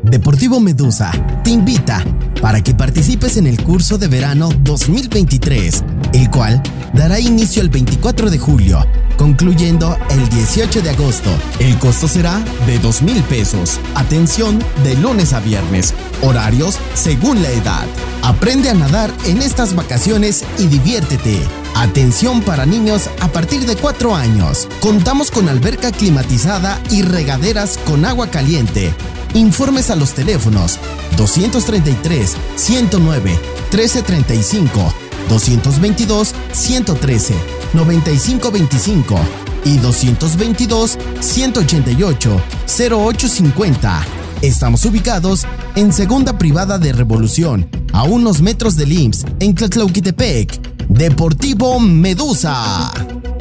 Deportivo Medusa te invita para que participes en el curso de verano 2023, el cual dará inicio el 24 de julio, concluyendo el 18 de agosto. El costo será de 2,000 pesos. Atención de lunes a viernes. Horarios según la edad. Aprende a nadar en estas vacaciones y diviértete. Atención para niños a partir de 4 años. Contamos con alberca climatizada y regaderas con agua caliente. Informes a los teléfonos 233 109 1335, 222 113 9525 y 222 188 0850. Estamos ubicados en Segunda Privada de Revolución, a unos metros del IMSS, en Tlatlauquitepec. Deportivo Medusa.